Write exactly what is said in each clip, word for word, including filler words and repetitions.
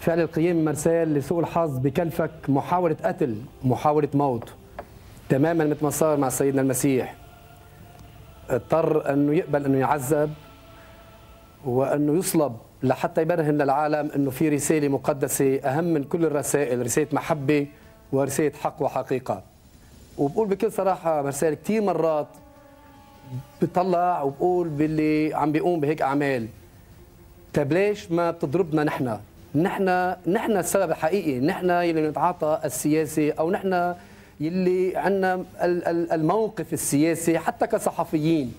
فعل القيم مرسال لسوء الحظ بكلفك محاولة قتل، محاولة موت، تماما مثل ما صار مع سيدنا المسيح. اضطر انه يقبل انه يعذب وانه يصلب لحتى يبرهن للعالم انه في رسالة مقدسة اهم من كل الرسائل، رسالة محبة ورسالة حق وحقيقة. وبقول بكل صراحة مرسال كثير مرات بطلع وبقول باللي عم بيقوم بهيك اعمال، طيب ليش ما بتضربنا نحن؟ نحن نحن السبب الحقيقي، نحن يلي نتعاطى السياسي او نحن يلي عندنا الموقف السياسي حتى كصحفيين.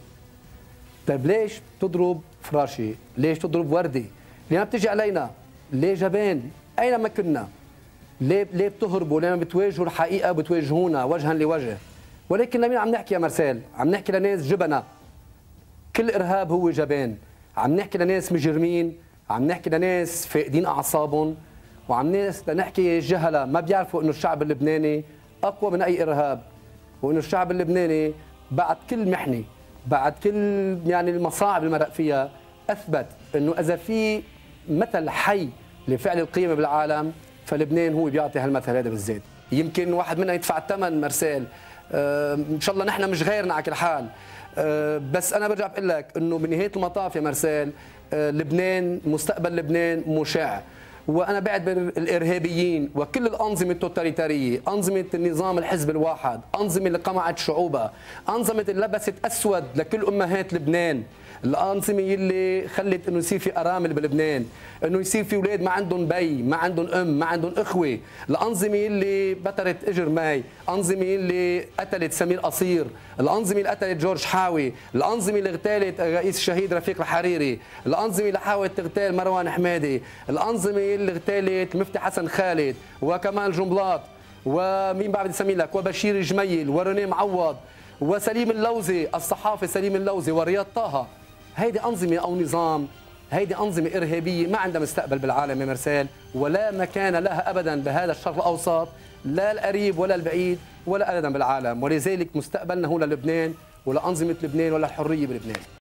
طيب ليش تضرب فراشي؟ ليش تضرب وردي؟ ليه بتجي علينا؟ ليه جبان؟ اين ما كنا؟ ليه ليه بتهربوا؟ ليه ما بتواجهوا الحقيقه؟ بتواجهونا وجها لوجه. ولكن لمين عم نحكي يا مرسال؟ عم نحكي لناس جبنه. كل ارهاب هو جبان. عم نحكي لناس مجرمين، عم نحكي لناس فاقدين اعصابهم، وعم ناس لنحكي جهله ما بيعرفوا انه الشعب اللبناني اقوى من اي ارهاب، وانه الشعب اللبناني بعد كل محنه، بعد كل يعني المصاعب اللي مرق فيها، اثبت انه اذا في مثل حي لفعل القيمه بالعالم فلبنان هو بيعطي هالمثل هذا بالذات. يمكن واحد منا يدفع الثمن مرسال، آه ان شاء الله نحن مش غيرنا على كل حال، آه بس انا برجع بقول لك انه بنهايه المطاف يا مرسال آه لبنان، مستقبل لبنان مشع. وانا بعتبر الارهابيين وكل الانظمه التوتاليتاريه، انظمه النظام الحزب الواحد، انظمه اللي قمعت شعوبها، انظمه اللي لبست اسود لكل امهات لبنان، الانظمه اللي خلت انه يصير في ارامل بلبنان، انه يصير في اولاد ما عندهم بي، ما عندهم ام، ما عندهم اخوه، الانظمه اللي بترت اجر ماي، انظمه اللي قتلت سمير قصير، الانظمه اللي قتلت جورج حاوي، الانظمه اللي اغتالت الرئيس الشهيد رفيق الحريري، الانظمه اللي حاولت تغتال مروان حمادي، الانظمه اللي اغتالت المفتي حسن خالد وكمال جنبلاط ومين بعد اسمي لك وبشير جميل ورني معوض وسليم اللوزي، الصحافي سليم اللوزي ورياض طه. هيدي أنظمة أو نظام، هيدي أنظمة إرهابية ما عندها مستقبل بالعالم يا مرسال، ولا مكان لها أبدا بهذا الشرق الأوسط، لا القريب ولا البعيد ولا أبدا بالعالم. ولذلك مستقبلنا هو للبنان ولأنظمة لبنان وللحرية بلبنان.